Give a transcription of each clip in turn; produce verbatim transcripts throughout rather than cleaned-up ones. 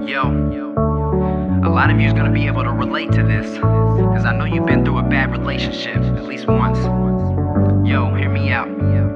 Yo, a lot of you's gonna be able to relate to this, cause I know you've been through a bad relationship, at least once. Yo, hear me out.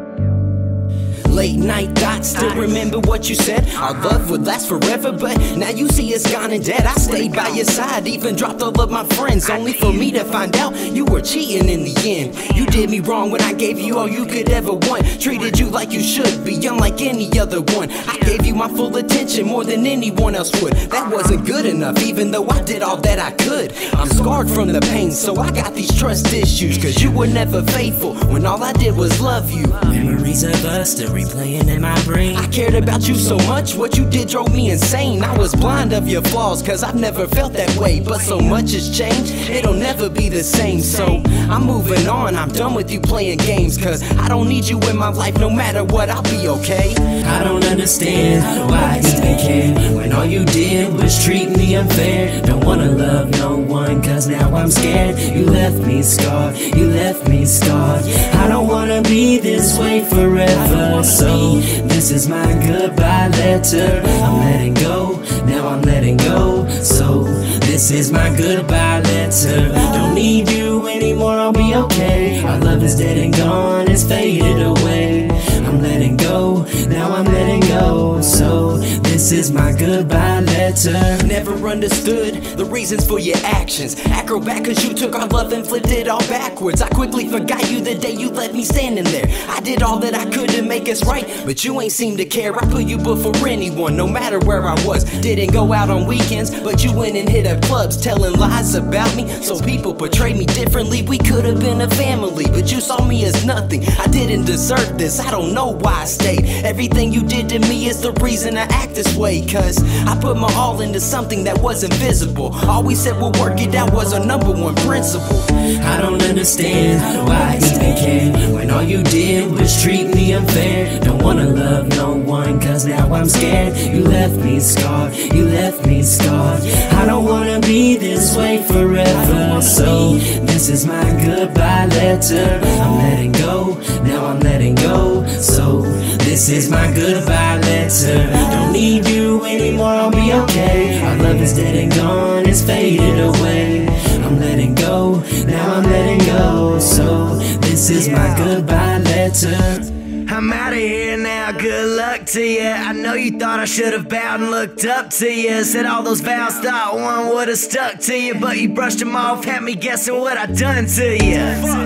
Late night thoughts, still remember what you said. Our love would last forever, but now you see it's gone and dead. I stayed by your side, even dropped all of my friends, only for me to find out you were cheating in the end. You did me wrong when I gave you all you could ever want. Treated you like you should be, unlike any other one. I gave you my full attention more than anyone else would. That wasn't good enough, even though I did all that I could. I'm scarred from the pain, so I got these trust issues, cause you were never faithful when all I did was love you. Memories of us still replaying in my brain. I cared about you so much, what you did drove me insane. I was blind of your flaws, cause I've never felt that way. But so much has changed, it'll never be the same. So I'm moving on, I'm done with you playing games, cause I don't need you in my life, no matter what, I'll be okay. I don't understand why I even care, when all you did was treat me unfair. Don't wanna love no one, cause now I'm scared. You left me scarred, you left me scarred. I don't wanna be this way forever, so this is my goodbye letter. I'm letting go, now I'm letting go, so this is my goodbye letter. Don't need you anymore, I'll be okay. Our love is dead and gone, it's faded away. I'm letting go, now I'm letting go, so this is my goodbye letter. Never understood the reasons for your actions. Acrobat cause you took our love and flipped it all backwards. I quickly forgot you the day you left me standing there. I did all that I could to make us right, but you ain't seem to care. I put you before anyone, no matter where I was. Didn't go out on weekends, but you went and hit up clubs, telling lies about me, so people portrayed me differently. We could have been a family, but you saw me as nothing. I didn't deserve this, I don't know why I stayed. Everything you did to me is the reason I act this way, cause I put my all into something that wasn't visible. All we said we'll work it out was our number one principle. I don't understand why I even care, when all you did was treat me unfair. Don't wanna love no one, cause now I'm scared. You left me scarred, you left me scarred. I don't wanna be this way forever, so this is my goodbye letter. I'm letting go, now I'm letting go, so this is my goodbye letter. Don't need you anymore, I'll be okay. Our love is dead and gone, it's faded away. I'm letting go, now I'm letting go, so this is my goodbye letter. I'm out of here now, good luck to you. I know you thought I should have bowed and looked up to you. Said all those vows, thought one would have stuck to you, but you brushed them off, had me guessing what I done to you.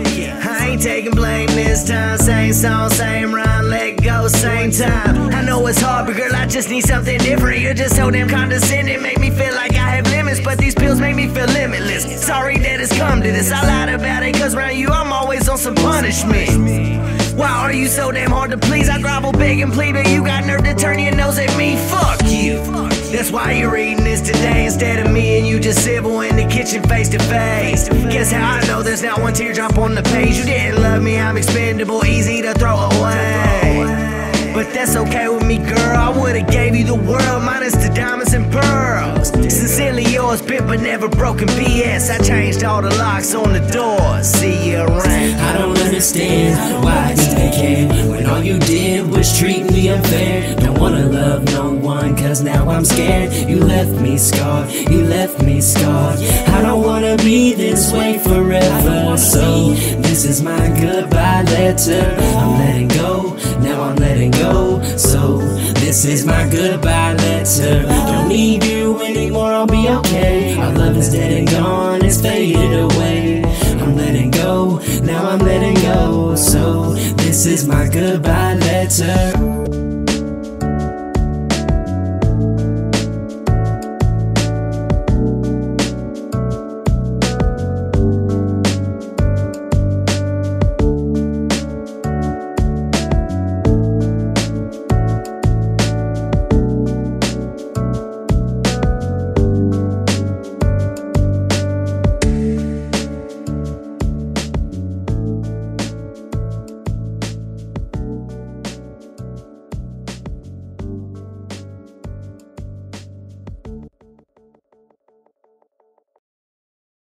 I ain't taking blame this time. Same song, same rhyme, let go, same time. I know it's hard, but girl, I just need something different. You're just so damn condescending, make me feel like I have limits, but these pills make me feel limitless. Sorry that it's come to this, I lied about it, cause around you I'm always on some punishment. Why are you so damn hard to please? I grovel, beg and plead, but you got nerve to turn your nose at me. Fuck you. That's why you're reading this today instead of me and you just civil in the kitchen face to face. Guess how I know there's not one teardrop on the page. You didn't love me, I'm expendable, easy to throw away. But that's okay with me, girl. I would've gave you the world, minus the diamonds and pearls. Sincerely yours, bit but never broken B S. I changed all the locks on the doors. See you around. I don't understand why I even care, when all you did was treat me unfair. Don't wanna love no one, cause now I'm scared. You left me scarred, you left me scarred. I don't wanna be this way forever, so this is my goodbye letter. I'm letting go, now I'm letting go, so this is my goodbye letter. Don't need you anymore, I'll be okay. Our love is dead and gone, it's faded away. I'm letting go, now I'm letting go, so this is my goodbye letter.